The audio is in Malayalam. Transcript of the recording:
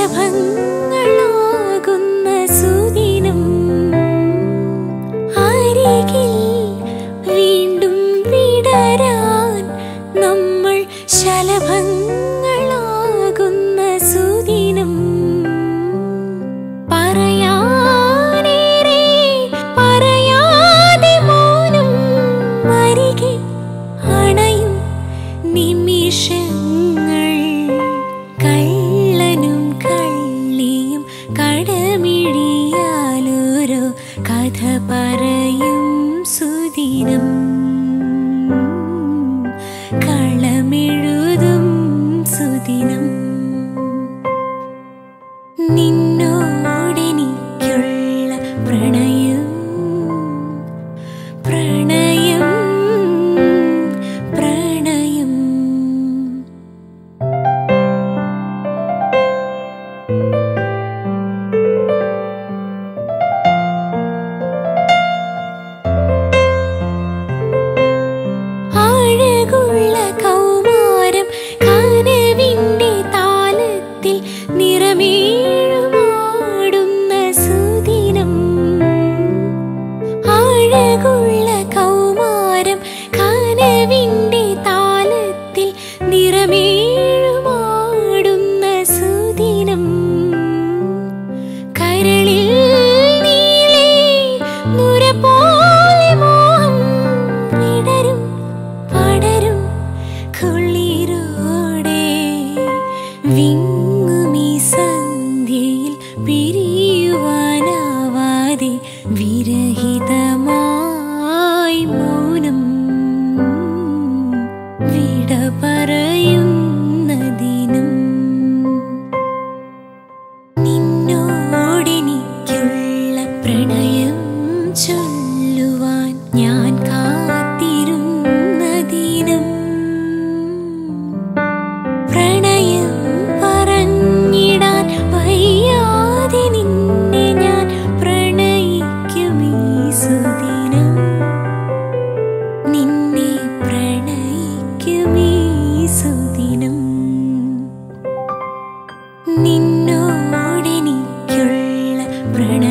ശലഭങ്ങളാകുന്ന സുദിനം അരികിൽ വീണ്ടും വിടരാൻ നമ്മൾ ശലഭങ്ങളാകുന്ന സുദിനം പറയാനേറെ പറയാതെ മൗനം അരികെ അണയും നിമിഷങ്ങൾ കള്ളനും കള്ളിയും കടമിഴിയാലൊരു കഥ പറയും സുദിനം കളമെഴുതും സുദിനം നിന്നോടെനിക്കുള്ള പ്രണയം പ്രണയം പ്രണയം അഴകുള്ള കൗമാരം കനവിന്റെ താളത്തിൽ നിറമേഴുമാടുന്ന സുദിനം അഴകുള്ള കൗമാരം കനവിന്റെ താളത്തിൽ നിറമേഴുമാടുന്ന സുദിനം കരളിൽ നീളെ നുര പോലെ മോഹം വിടരും പടരും കുളിരോടെ വിങ്ങുമീ സന്ധ്യയിൽ പിരിയുവാനാവാതെ വിരഹിതമായി മൗനം വിട പറയുന്ന ദിനം നിന്നോടെനിക്കുള്ള പ്രണയം ചൊല്ലുവാൻ ഞാൻ കാത്തിരുന്ന ദിനം പ്രണയം പറഞ്ഞിടാൻ വയ്യാതെ നിന്നെ ഞാൻ പ്രണയിക്കുമീ സുദിനം നിന്നെ പ്രണയിക്കുമീ സുദിനം നിന്നോടെനിക്കുള്ള പ്രണയം